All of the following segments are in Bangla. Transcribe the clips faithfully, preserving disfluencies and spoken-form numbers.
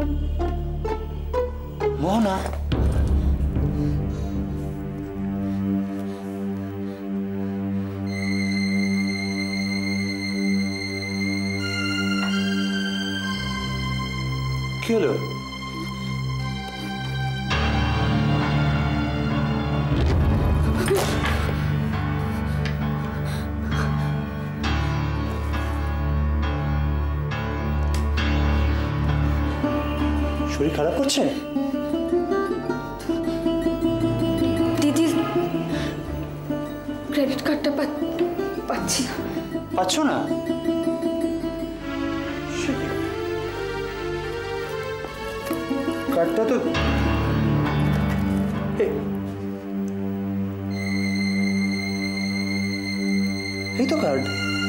মোহনা, কি হলো? শরীর খারাপ করছে? দিদি ক্রেডিট কার্ডটা পাচ্ছি না। পাচ্ছ না? কার্ডটা তো এই তো কার্ড।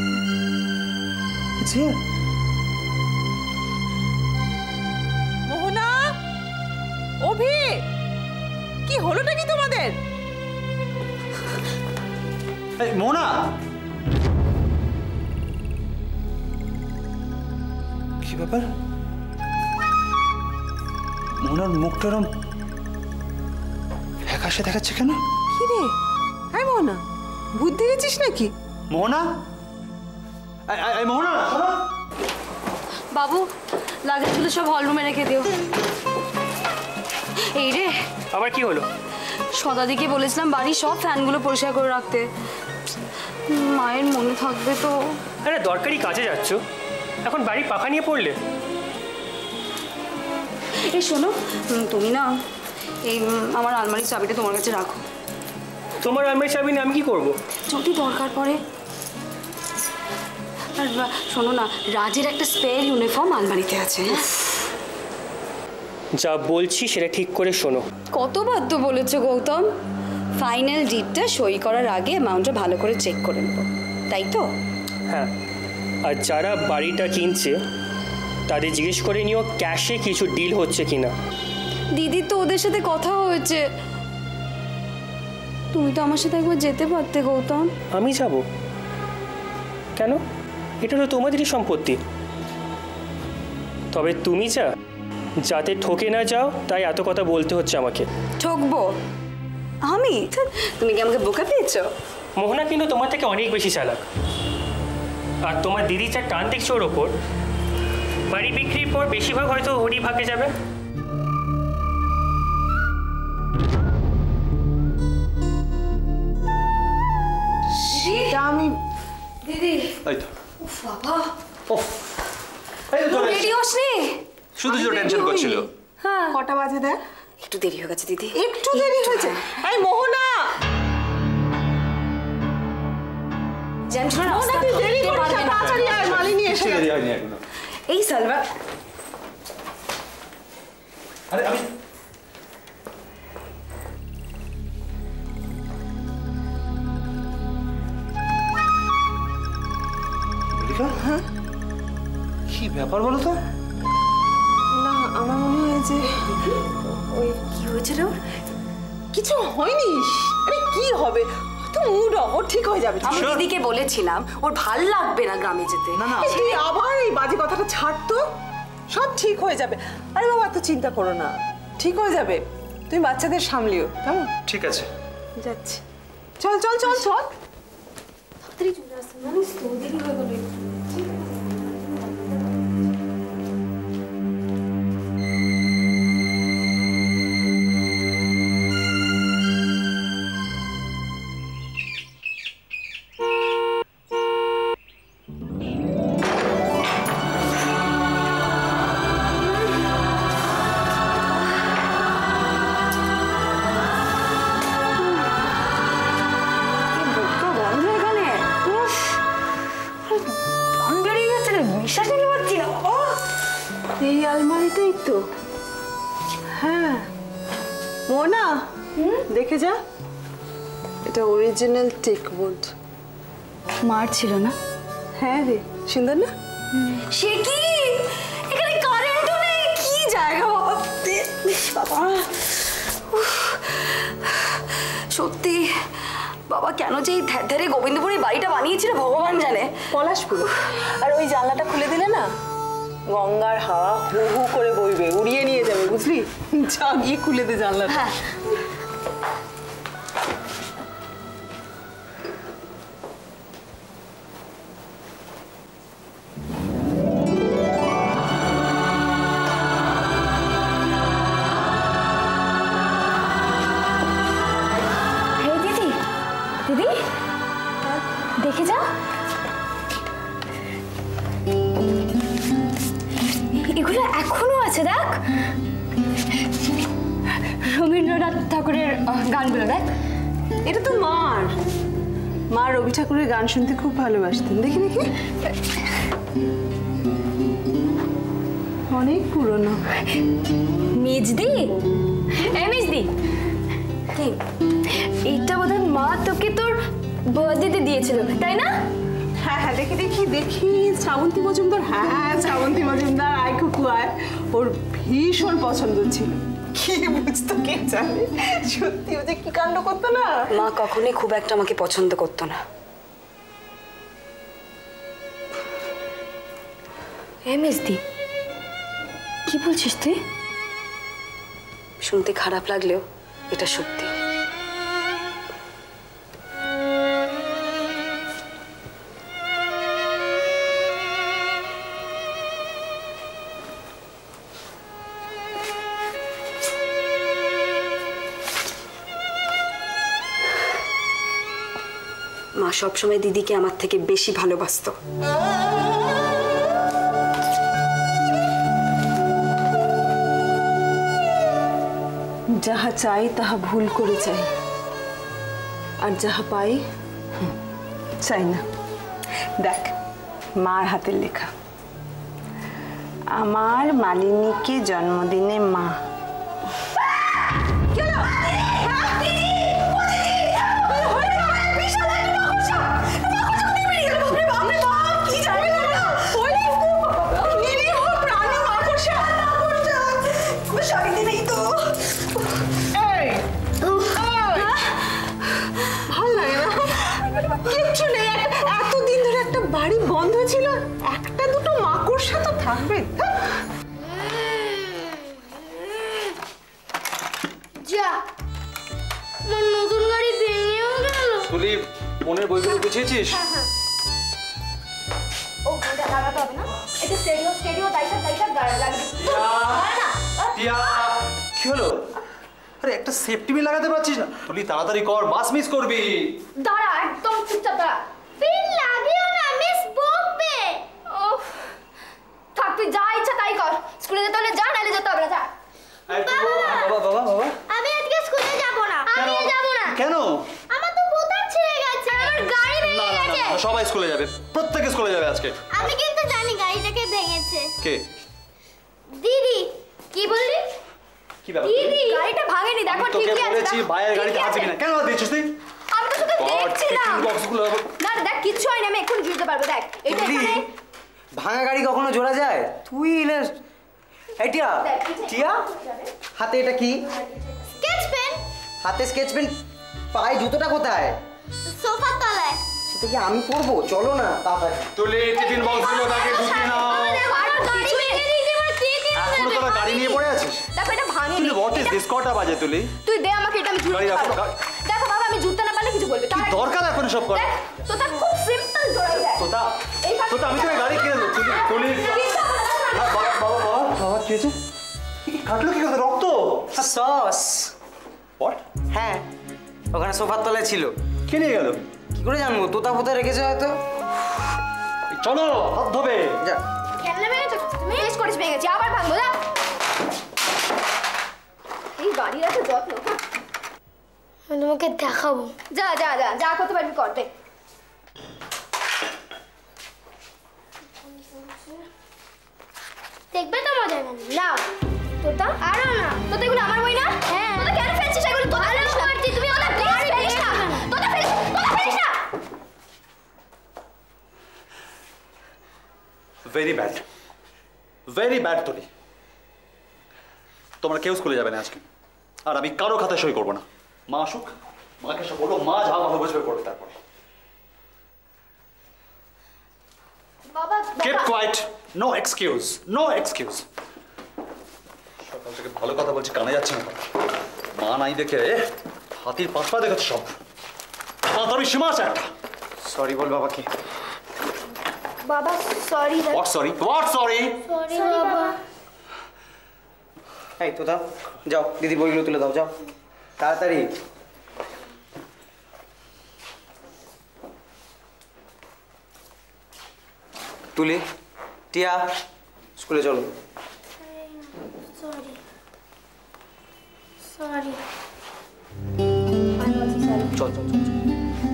মোহনা, অভি, কি হলোটা কি তোমাদের? মোহনা, কি ব্যাপার? মোহনার মুখটা এরম ফ্যাকাশে দেখাচ্ছে কেন? কি রে? হ্যাঁ মোহনা, ভূত দেখেছিস নাকি? মোহনা, মোহনা, বাবু লাগেজগুলো সব হল রুমে রেখে দিও। এই রে, আবার কি হলো? সদাদিকে বলেছিলাম বাড়ির সব ফ্যানগুলো পরিষ্কার করে রাখতে। মায়ের মনে থাকবে তো? আরে দরকারি কাজে যাচ্ছ, এখন বাড়ি পাখা নিয়ে পড়লে? এই শোনো, তুমি না এই আমার আলমারির চাবিটা তোমার কাছে রাখো। তোমার আলমারির চাবি নিয়ে আমি কি করবো? যদি দরকার পড়ে। আর শোনো না, রাজের একটা স্পেয়ার ইউনিফর্ম আলমারিতে আছে। যা বলছি সেটা ঠিক করে শোনো। কতবার তো বলেছো গৌতম, ফাইনাল ডিটটা সই করার আগে অ্যামাউন্টটা ভালো করে চেক করে নেব, তাই তো? হ্যাঁ, আর যারা বাড়িটা কিনছে তাদের জিজ্ঞেস করে নিও ক্যাশে কিছু ডিল হচ্ছে কিনা। দিদির তো ওদের সাথে কথা হয়েছে। তুমি তো আমার সাথে একবার যেতে পারতে গৌতম। আমি যাব কেন? এটা তো তোমাদেরই সম্পত্তি। তবে তুমি যা যাতে ঠকে না যাও, তাই এত কথা বলতে হচ্ছে আমাকে। ঠকবো আমি? তুমি কি আমাকে বোকা পেয়েছো? মোহনা কিন্তু তোমার থেকে অনেক বেশি চালাক। আর তোমার দিদি যা টান দেখছে ওর ওপর, বাড়ি বিক্রির পর বেশিরভাগ হয়তো ওরই ভাগে যাবে। আমি দিদি, এই তো উফ বাবা, উফ, এই তো চলে রেডি হসনি? শুধু শুধু টেনশন করছিল। হ্যাঁ, কটা বাজে দেখ? একটু দেরি হয়ে গেছে দিদি। একটু দেরি হয়েছে? এই মোহনা, মোহনা তুই দেরি করিস না, তাড়াতাড়ি আয়, মালিনী এসে গেছে। এই সালভার, আরে আমি হ্যাঁ, কি ব্যাপার বলো তো? না, আমার মনে হয় যে ওই কি হয়েছিল? কিছু হয়নি। আরে কি হবে, তো মুড অফ, ওর ঠিক হয়ে যাবে। আমি দিদিকে বলেছিলাম ওর ভাল লাগবে না গ্রামে যেতে। না না, তুই আবার এই বাজে কথাটা ছাড় তো, সব ঠিক হয়ে যাবে। আরে বাবা, এত চিন্তা করো না, ঠিক হয়ে যাবে। তুমি বাচ্চাদের সামলিও, কেমন? ঠিক আছে, যাচ্ছি। চল চল চল চল। তাড়াতাড়ি চলে আসতে, জানিস তো দেরি হয়ে গেল। এই আলমারিটাই তো। হ্যাঁ মোনা, দেখে যা, এটা অরিজিনাল টেক বোর্ড। মার ছিল না? হ্যাঁ রে, সুন্দর না? সে কি, এখানে কারেন্টও নেই, কি জায়গা ভাবতে। বাবা সত্যি, বাবা কেন যে এই ধ্যারে গোবিন্দপুরে বাড়িটা বানিয়েছিল ভগবান জানে। পলাশপুর। আর ওই জানলাটা খুলে দিলে না, গঙ্গার হাওয়া হু হু করে বইবে, উড়িয়ে বুঝলি? যা গিয়ে খুলে দে জানলাটা। হ্যাঁ দিদি দেখে যা, এগুলো এখনো আছে দেখ, রবীন্দ্রনাথ ঠাকুরের গানগুলো দেখ। এটা তো মার মা রবি ঠাকুরের গান শুনতে খুব ভালোবাসতেন। দেখি দেখি, অনেক পুরনো। মেজদি, এই মেজদি, কি এইটা বোধহয় মা তোকে তোর বার্থডেতে দিয়েছিল তাই না? হ্যাঁ হ্যাঁ দেখি দেখি দেখি শ্রাবন্তী মজুমদার। হ্যাঁ হ্যাঁ শ্রাবন্তী মজুমদার, আয় কুকু আয়। ওর ভীষণ পছন্দ ছিল। কি বুঝতো কে জানে, সত্যি ও যে কি কাণ্ড করতো না। মা কখনোই খুব একটা আমাকে পছন্দ করতো না। এই মেজদি, কি বলছিস তুই? শুনতে খারাপ লাগলেও এটা সত্যি। মা সবসময় দিদিকে আমার থেকে বেশি ভালোবাসতো। যাহা চাই তাহা ভুল করে চাই, আর যাহা পাই চাই না। দেখ মার হাতের লেখা, আমার মালিনীকে জন্মদিনে মা। এতদিন ধরে একটা বাড়ি বন্ধ ছিল, একটা দুটো মাকড়সা তো থাকবে। যা, আমার নতুন গাড়ি ভেঙেও গেল। তুলি মনের বইগুলো গুছিয়েছিস? ও এটা লাগাতে হবে না, এটা স্টেডিও স্টেডিও দাইটা দাইটা লাগবে। টিয়া, কি হলো? আরে একটা সেফটি পিন লাগাতে পারছিস না? তুলি তাড়াতাড়ি কর, বাস মিস করবি। দাঁড়া, একদম চুপচাপ দাঁড়া। পিন লাগিও না, মিস বকবে। ওফ, থাক তুই যা ইচ্ছা তাই কর। স্কুলে যেতে হলে যা, নাইলে যেতে হবে না, যা। বাবা বাবা বাবা, আমি আজকে স্কুলে যাব না। আমি যাব না। কেন? আমার তো বোতাম ছিঁড়ে গেছে, আমার গাড়ি ভেঙে গেছে। সবাই স্কুলে যাবে, প্রত্যেকে স্কুলে যাবে আজকে। আমি কিন্তু জানি গাড়িটাকে ভেঙেছে। কে? দিদি। কি বললি? কি ব্যাপার? দিদি গাড়িটা ভাঙেনি, দেখো তোকে ঠিকই আছে। বলেছি ভাইয়ের গাড়িতে হাত দিবি না। কেন হাত দিচ্ছিস তুই? আমি তো শুধু দেখছিলাম। বক্সগুলো না না, দেখ কিচ্ছু হয়নি, আমি এক্ষুনি জুড়তে পারবো। দেখ এটা এখানে। ভাঙা গাড়ি কখনো জোড়া যায়? তুই এলে এই টিয়া, টিয়া হাতে এটা কি? Sketch pen. হাতে স্কেচ পেন, পায়ে জুতোটা কোথায়? সোফার তলায়। সেটা কি আমি পরবো? চলো না তাড়াতাড়ি। তুলি টিফিন বক্সগুলো ব্যাগে ঢুকিয়ে নাও। এখনো তোরা গাড়ি নিয়ে পড়ে আছিস? দেখো এটা ভাঙেনি। তুলি হোয়াট ইজ দিস? কটা বাজে তুলি? তুই দে আমাকে, এটা আমি জুড়তে গাড়ি রাখো, পারবো। গাড়ি- দেখো বাবা, আমি জুড়তে না পারলে কিছু বলবে। কি দরকার এখন সব করা? দেখ তোটা খুব সিম্পল জোড়াই যায়। তোতা, এই কাজ- তোতা আমি তোকে গাড়ি কিনে দেবো। তুলি তুলি কিচ্ছু হবে না, দাঁড়া, হ্যাঁ, বাবা বাবা বাবা বাবা কি হয়েছে? কি কাটলো কি কথা? রক্ত? সস। হোয়াট? হ্যাঁ, ওখানে সোফার তলায় ছিল। কে নিয়ে গেল? কি করে জানবো? তোতা ফোতা রেখেছে হয়তো। চলো হাত ধোবে। যা। খেলনা ভেঙেছো তুমি? টেস্ট করিস ভেঙেছি, আবার ভাঙবো। যা, এই গাড়ির এত যত্ন। আমি তোমাকে দেখাবো। যা যা যা যা করতে পারবি কর, দেখ। দেখবে তো মজা না? তোতা আরো না। তোতা এগুলো আমার বই না? হ্যাঁ। তোতা কেন ফেলছিস এগুলো? তোতা ফেলিস না। তুমি ওটা প্লিজ ফেলিস না। তোতা ফেলিস, তোতা ফেলিস না। ভেরি ব্যাড, ভেরি ব্যাড তুলি। তোমরা কেউ স্কুলে যাবে না আজকে, আর আমি কারো খাতায় সই করবো না। মা আসুক, মাকে সব বলবো, মা যা ভালো বুঝবে করবে। তারপরে বাবা keep quiet, no excuse, no excuse। সকাল থেকে ভালো কথা বলছি, কানে যাচ্ছে না। মা নাই দেখে হাতির পাশা দেখেছে সব। তাড়াতাড়ি সীমা আছে একটা। সরি বল বাবাকে। বাবা sorry. What sorry? What sorry? Sorry বাবা। এই তো দাও, যাও দিদি বইগুলো তুলে দাও, যাও তাড়াতাড়ি। তুলি, টিয়া, স্কুলে চলো। Sorry sorry. চল চল চল চল।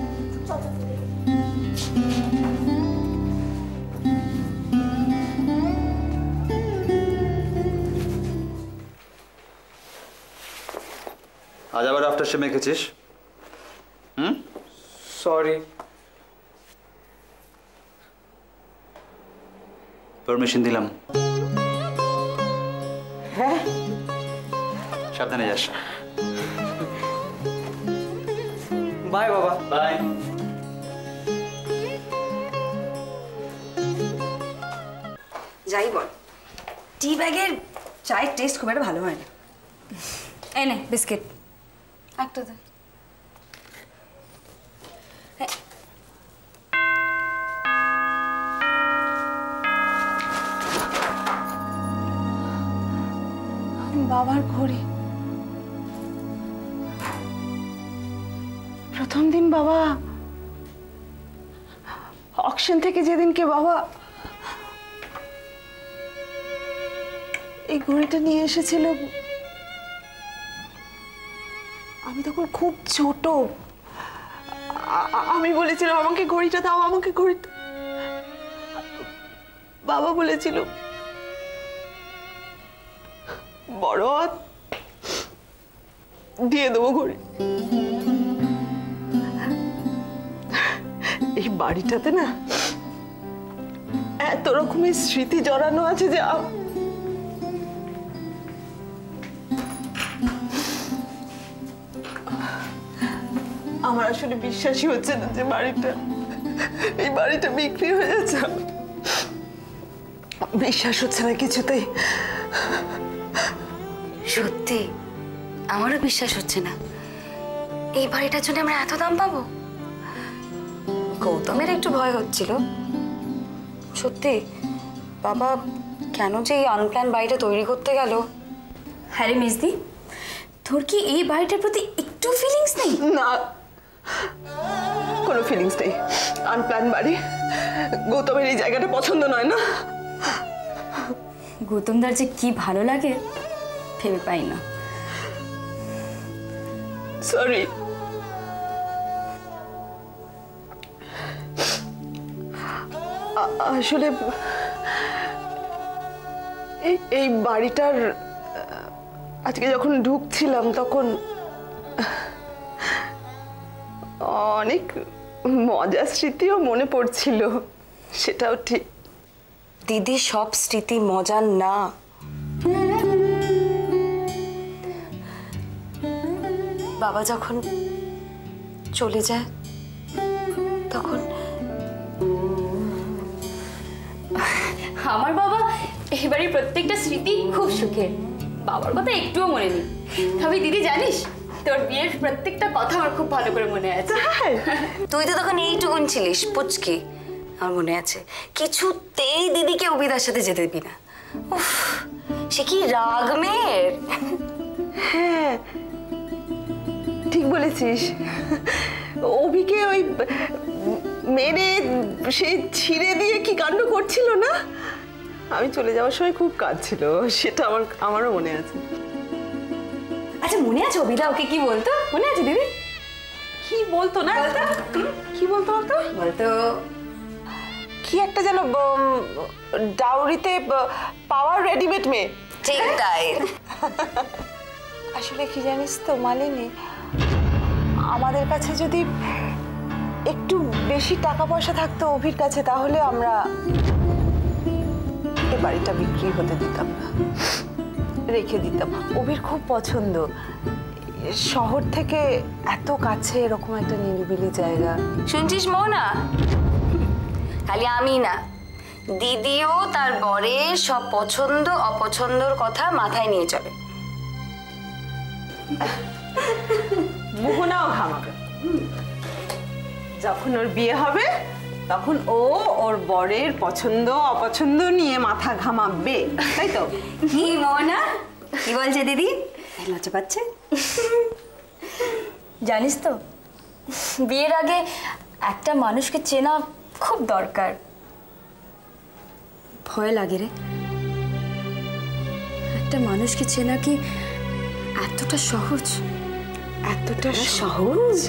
আজ আবার আফটার সে মেখেছিস? হুম, সরি। পারমিশন দিলাম। হ্যাঁ, সাবধানে যাস। বাই বাবা। বাই। যাই বল, টি ব্যাগের চায়ের টেস্ট খুব একটা ভালো হয় না। এই নে বিস্কিট একটা দে। বাবার ঘড়ি। প্রথম দিন বাবা অকশন থেকে যেদিনকে বাবা এই ঘড়িটা নিয়ে এসেছিল, আমি তখন খুব ছোট। আমি বলেছিলাম আমাকে ঘড়িটা দাও, আমাকে ঘড়িটা। বাবা বলেছিল বড় দিয়ে দেবো ঘড়ি। এই বাড়িটাতে না এত রকমের স্মৃতি জড়ানো আছে যে আমার আসলে বিশ্বাসই হচ্ছে না যে বাড়িটা এই বাড়িটা বিক্রি হয়ে যাচ্ছে। বিশ্বাস হচ্ছে না কিছুতেই। সত্যি আমারও বিশ্বাস হচ্ছে না এই বাড়িটার জন্য আমরা এত দাম পাবো। গৌতমের একটু ভয় হচ্ছিল। সত্যি বাবা কেন যে এই আনপ্ল্যান বাড়িটা তৈরি করতে গেল। হ্যাঁ রে মিসদি, তোর কি এই বাড়িটার প্রতি একটু ফিলিংস নেই? না, কোনো ফিলিংস নেই। আনপ্ল্যান বাড়ি, গৌতমের এই জায়গাটা পছন্দ নয় না। গৌতমদার যে কি ভালো লাগে ভেবে পাই না। সরি। আসলে এই বাড়িটার আজকে যখন ঢুকছিলাম তখন অনেক মজার স্মৃতিও মনে পড়ছিল। সেটাও ঠিক। দিদি সব স্মৃতি মজার না। বাবা যখন চলে যায় তখন আমার বাবা এবারে প্রত্যেকটা স্মৃতি খুব সুখের। বাবার কথা একটুও মনে নেই। তবে দিদি জানিস, তোর বিয়ের প্রত্যেকটা কথা আমার খুব ভালো করে মনে আছে। তুই তো তখন এইটুকুন ছিলিস পুচকি। আমার মনে আছে কিছুতেই দিদিকে অভিদার সাথে যেতে দিবি না। উফ, সে কি রাগ মেয়ের। হ্যাঁ ঠিক বলেছিস। অভিকে ওই মেরে সে ছিঁড়ে দিয়ে কি কাণ্ড করছিল না। আমি চলে যাওয়ার সময় খুব কাঁদছিল, সেটা আমার আমারও মনে আছে। আচ্ছা মনে আছে অভিদা ওকে কি বলতো? মনে আছে দিদি? কি বলতো না? কি বলতো বলতো বলতো কি একটা যেন ডাউরিতে পাওয়ার রেডিমেড মেয়ে। ঠিক তাই। আসলে কি জানিস তো মালিনী, আমাদের কাছে যদি একটু বেশি টাকা পয়সা থাকতো অভির কাছে, তাহলে আমরা এ বাড়িটা বিক্রি হতে দিতাম না, রেখে দিতাম। অভির খুব পছন্দ শহর থেকে এত কাছে এরকম একটা নিরিবিলি জায়গা। শুনছিস মৌনা? খালি আমি না, দিদিও তার বরের সব পছন্দ অপছন্দর কথা মাথায় নিয়ে চলে। মোহনাও ঘামাবে। যখন ওর বিয়ে হবে তখন ও ওর বরের পছন্দ অপছন্দ নিয়ে মাথা ঘামাবে, তাই তো? কি মোহনা, কি বলছে দিদি? লজ্জা পাচ্ছে? জানিস তো, বিয়ের আগে একটা মানুষকে চেনা খুব দরকার। ভয় লাগে রে, একটা মানুষকে চেনা কি এতটা সহজ? এতটা সহজ?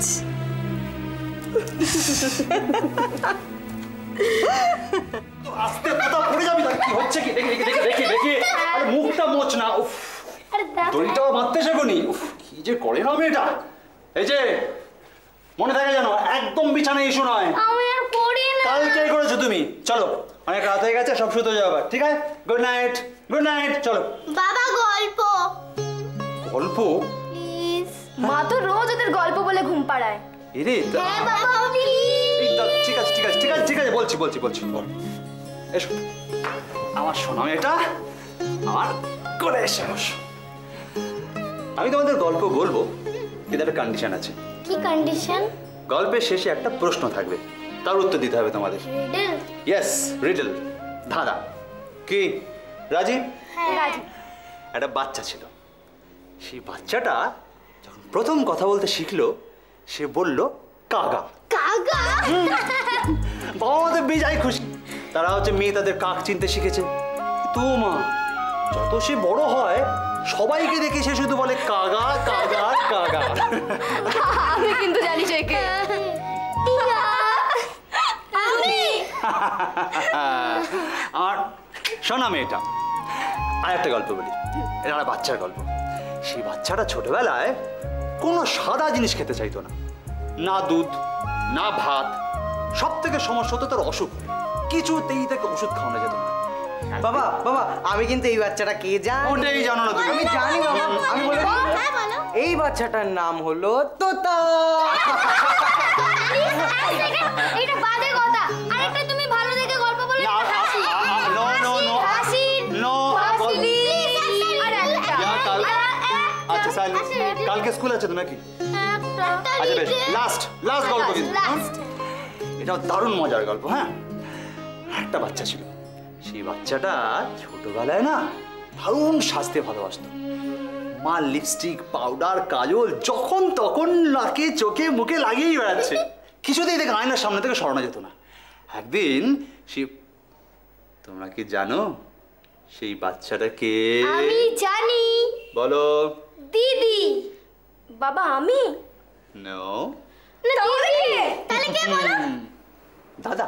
আস্তে কথা পড়ে যাবি না, কি হচ্ছে কি? দেখি দেখি দেখি দেখি দেখি আরে মুখটা মোচ না। উফ, আরে দেখো দড়িটাও মারতে শেখনি। উফ, কি যে করে না মেয়েটা। এই যে মনে থাকে জানো, একদম বিছানায় ইস্যু নয়। আমি আর করি না। কালকে করেছো তুমি। চলো, অনেক রাত হয়ে গেছে, সব শুতে যাও আবার, ঠিক আছে? Good night, good night. চলো। বাবা গল্প গল্প? প্লিজ। মা তো রোজ ওদের গল্প বলে ঘুম পাড়ায়। এরে তা- হ্যাঁ বাবা প্লিজ। এই দাও, ঠিক আছে ঠিক আছে ঠিক আছে ঠিক আছে বলছি বলছি বলছি বল। এসো আমার শোনো, এটা আমার করে এসে বসো। আমি তোমাদের গল্প বলবো, কিন্তু একটা কন্ডিশন আছে। কি কন্ডিশন? গল্পের শেষে একটা প্রশ্ন থাকবে, তার উত্তর দিতে হবে তোমাদের। রিডল? ইয়েস, রিডল, ধাঁধা। কি রাজি? হ্যাঁ রাজি। একটা বাচ্চা ছিল, সেই বাচ্চাটা যখন প্রথম কথা বলতে শিখলো, সে বলল কাগা। কাগা? বাবা আমাদের বেজায় খুশি, তারা হচ্ছে মেয়ে তাদের কাক চিনতে শিখেছে। তো মা যত সে বড় হয়, সবাইকে দেখে সে শুধু বলে কাগা কাগা কাগা। আমি কিন্তু জানি সে কে। টিয়া। আমি? আর শোনা মেয়েটা, আর একটা গল্প বলি। এটা একটা বাচ্চার গল্প। সেই বাচ্চাটা ছোটবেলায় কোনো সাদা জিনিস খেতে চাইতো না, না দুধ না ভাত। সব থেকে সমস্যা হতো তার অসুখ, কিছুতেই তাকে ওষুধ খাওয়ানো যেত না। বাবা বাবা, আমি কিন্তু এই বাচ্চাটা কে জানি। ওটাই জানো না তুমি? আমি জানি বাবা, আমি বলে দিই। হ্যাঁ বলো। এই বাচ্চাটার নাম হলো তোতা। এটা বাজে কথা। আরেকটা তুমি ভালো দেখে গল্প বলে না, হাসি। আ- আ- আ- no, no, no. হাসি। No, হাসি। বল- Please, আর একটা। ইয়া, কাল- আর একটা। আচ্ছা সাইল, একটা। কালকে স্কুল আছে তো নাকি? একটা। আচ্ছা বেশ, লাস্ট লাস্ট গল্প কিন্তু। Last. এটাও দারুণ মজার গল্প। হ্যাঁ, একটা বাচ্চা ছিল, সেই বাচ্চাটা ছোটবেলায় না দারুণ সাজতে ভালোবাসতো। মা লিপস্টিক পাউডার কাজল যখন তখন নাকে চোখে মুখে লাগিয়েই বেড়াচ্ছে, কিছুতেই দেখে আয়নার সামনে থেকে সরানো যেত না। একদিন সে, তোমরা কি জানো সেই বাচ্চাটা কে? আমি জানি। বলো। দিদি। বাবা আমি? নো। না দিদি। তাহলে কে বলো? দাদা।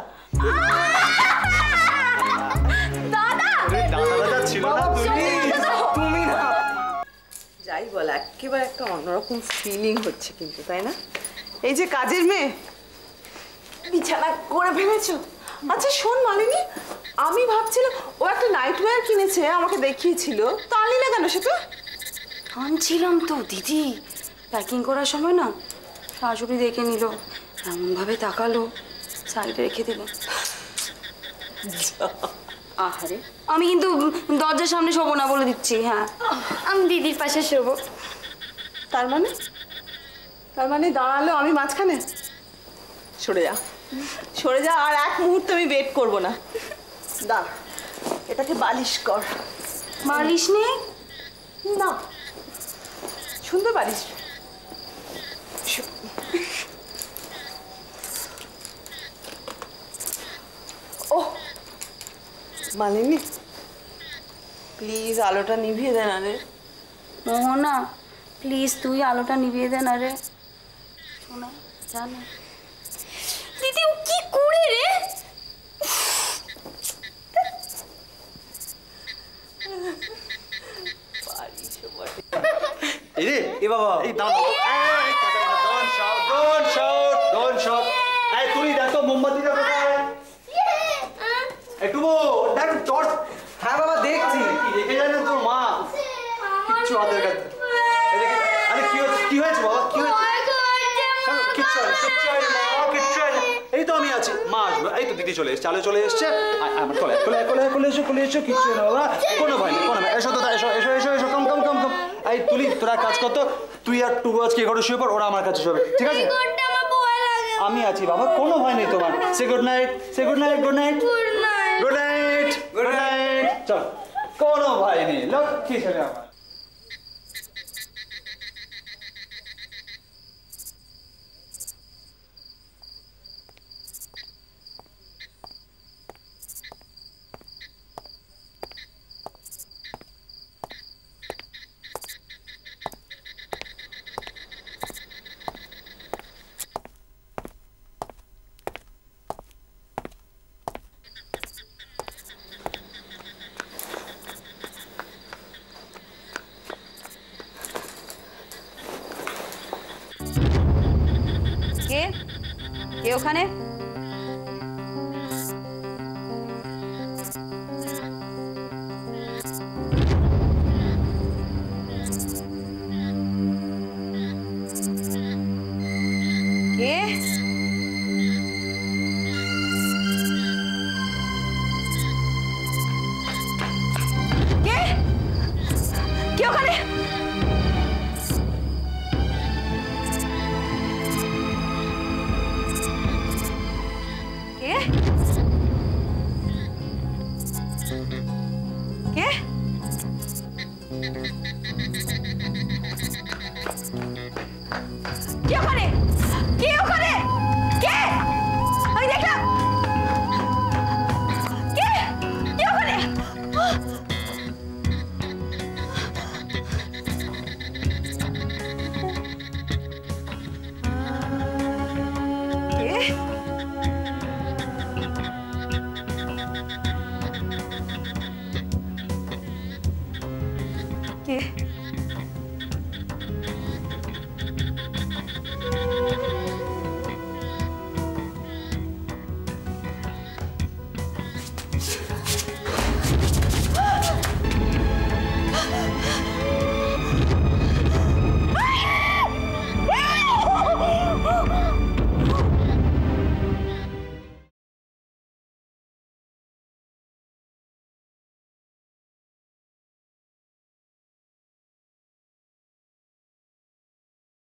দাদা। আরে দাদা দাদা ছিল না তুমি? তুমি না। যাই বল, একেবারে একটা অন্যরকম ফিলিং হচ্ছে কিন্তু, তাই না? এই যে কাজের মেয়ে বিছানা করে ফেলেছো। আচ্ছা শোন মালিনী, আমি ভাবছিলাম ও একটা নাইট ওয়্যার কিনেছে, আমাকে দেখিয়েছিল, তা আনলি কেন সেটা? আনছিলাম তো দিদি, প্যাকিং করার সময় না শাশুড়ি দেখে নিল, এমনভাবে তাকালো, সাইডে রেখে দিল। আহারে, আমি কিন্তু দরজার সামনে শোবো না বলে দিচ্ছি। হ্যাঁ, আমি দিদির পাশে শোবো। তার মানে তার মানে দাঁড়ালো আমি মাঝখানে? সরে যা, সরে যা, আর এক মুহূর্ত আমি ওয়েট করবো না। দা, এটাকে বালিশ কর। বালিশ নেই? না, সুন্দর বালিশ। ও মালিনী, প্লিজ আলোটা নিভিয়ে দে না রে। মোহনা প্লিজ তুই আলোটা নিভিয়ে দে না রে। শোনা জানা দিদি, ও কি করে রে? এই রে, এ বাবা, এই দাঁড়াও। এই, don't shout, don't shout, don't shout. এই তুই দেখো মোমবাতিটা কোথায়? এই টুবু, দেখ টর্চ। হ্যাঁ বাবা দেখছি। কি রেখে যায় না তোর মা? কিচ্ছু হাতের কাছে। এদিকে, আরে কি হয়েছে কি হয়েছে বাবা, কি হয়েছে? কেন? কিচ্ছু হয়নি, কিচ্ছু হয়নি মা, কিচ্ছু হয়নি। এই তো আমি আছি, মা আসবে। এই তো দিদি চলে এসছে, আলো চলে এসছে। আয়, আমার কোলে কোলে কোলে কোলে এসো কোলে এসো, কিচ্ছু না বাবা, কোনো ভয় নেই, কোনো ভয়। এসো তো, এসো এসো এসো এসো, কম কম কম কম। এই তুলি তোরা কাজ করতো, তুই আর টুকু আজকে ঘরে শুয়ে পড়, ওরা আমার কাছে শোবে, ঠিক আছে? আমি আছি বাবা, কোনো ভয় নেই তোমার। Say good night, say good night, good night, good night, good night, good night. চল, কোনো ভয় নেই, লক্ষ্মী ছেলে আমার। কে কে ওখানে? কে? কে? কে ওখানে? কে? কে? কে ওখানে? কে ওখানে? কে? আমি দেখলাম। কে? কে ওখানে? কে? কে?